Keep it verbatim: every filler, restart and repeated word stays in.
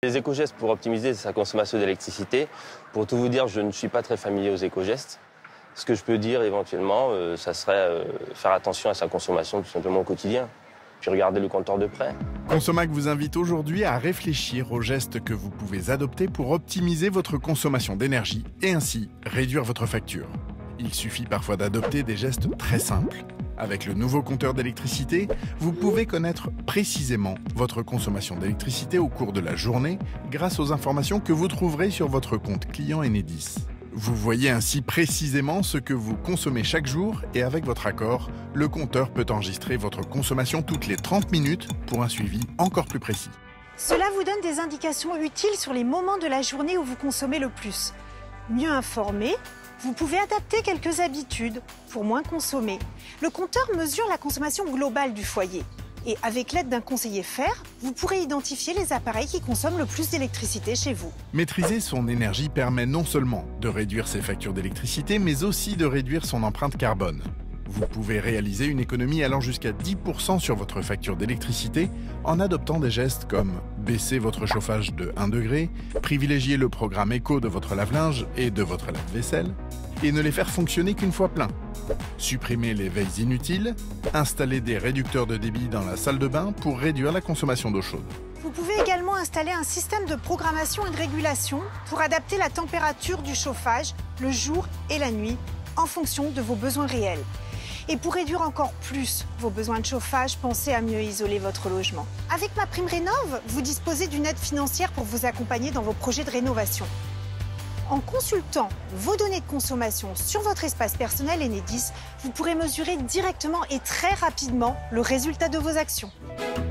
Les éco-gestes pour optimiser sa consommation d'électricité, pour tout vous dire, je ne suis pas très familier aux éco-gestes. Ce que je peux dire éventuellement, euh, ça serait euh, faire attention à sa consommation tout simplement au quotidien, puis regarder le compteur de près. Consomac vous invite aujourd'hui à réfléchir aux gestes que vous pouvez adopter pour optimiser votre consommation d'énergie et ainsi réduire votre facture. Il suffit parfois d'adopter des gestes très simples. Avec le nouveau compteur d'électricité, vous pouvez connaître précisément votre consommation d'électricité au cours de la journée grâce aux informations que vous trouverez sur votre compte client Enedis. Vous voyez ainsi précisément ce que vous consommez chaque jour et avec votre accord, le compteur peut enregistrer votre consommation toutes les trente minutes pour un suivi encore plus précis. Cela vous donne des indications utiles sur les moments de la journée où vous consommez le plus. Mieux informé, vous pouvez adapter quelques habitudes pour moins consommer. Le compteur mesure la consommation globale du foyer. Et avec l'aide d'un conseiller F E R, vous pourrez identifier les appareils qui consomment le plus d'électricité chez vous. Maîtriser son énergie permet non seulement de réduire ses factures d'électricité, mais aussi de réduire son empreinte carbone. Vous pouvez réaliser une économie allant jusqu'à dix pour cent sur votre facture d'électricité en adoptant des gestes comme baisser votre chauffage de un degré, privilégier le programme éco de votre lave-linge et de votre lave-vaisselle, et ne les faire fonctionner qu'une fois plein. Supprimer les veilles inutiles, installer des réducteurs de débit dans la salle de bain pour réduire la consommation d'eau chaude. Vous pouvez également installer un système de programmation et de régulation pour adapter la température du chauffage le jour et la nuit en fonction de vos besoins réels. Et pour réduire encore plus vos besoins de chauffage, pensez à mieux isoler votre logement. Avec MaPrimeRénov', vous disposez d'une aide financière pour vous accompagner dans vos projets de rénovation. En consultant vos données de consommation sur votre espace personnel Enedis, vous pourrez mesurer directement et très rapidement le résultat de vos actions.